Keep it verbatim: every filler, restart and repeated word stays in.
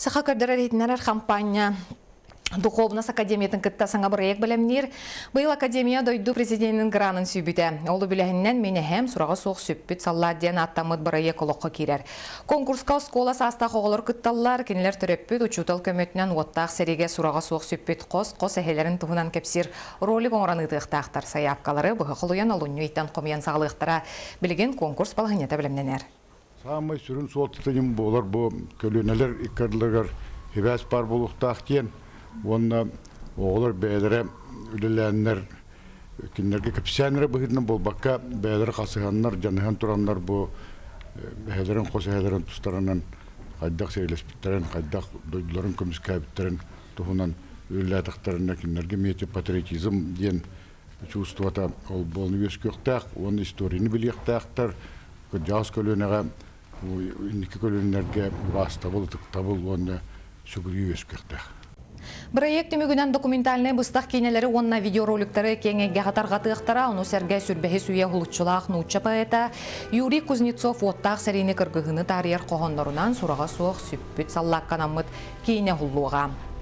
Саха көрдөрөр компания Духовность академиятын кытта саңа проект белемнир. Быйыл академия дойду президентин гранын сүйбүтэ. Олу билэхиннен мени хэм сурага соқ сүппүт салладден аттамыт проект олоққа кирер. Конкурска школа саста хоголор кытталлар, кинилер төрөппүт учутал көмөтүнөн оттақ сериге сурага соқ сүппүт қос, қос эхелерин туһунан кепсир ролик оңраны тыктактар саяпкалары быхылуян олуню иттен комиян сагалыктара билген конкурс балгынета билемненер. Самый сүрүн соттыгым болар бу көлөнелер иккарлыгар хебас бар болуктак кен. Онна оғылар бәлері үлеләнлер кинлерге кепсәнері бұхидны бол баққа бәлері қасығанлар, жаныған тұранлар бұл бәлерін қосы әлерін тұстарынан қайдақ сейлеспіттерін, қайдақ дойдыларын көміс кәбіттерін тұхынан үлеләтіқтеріне кинлерге мети патриотизм ден чувствата ол болны өз көқтәқ, оны историяны білектәқтар, жауыз көлөнеға, үндікі көлөнерге баста бұл, табыл оны сүгірі өз көқтәқ. Проект үмігінен документальный бұстақ кейнелері онна видеороликтары кеңеге қатарға тықтара, оны сәрге сүрбәхі сүйе ғылытшылақ нұтча поэта Юрий Кузнецов оттақ сәрейні кіргіғыны тарияр қоғынларынан сұраға соқ сүппіт саллақ қанамыт кейне ғылуға.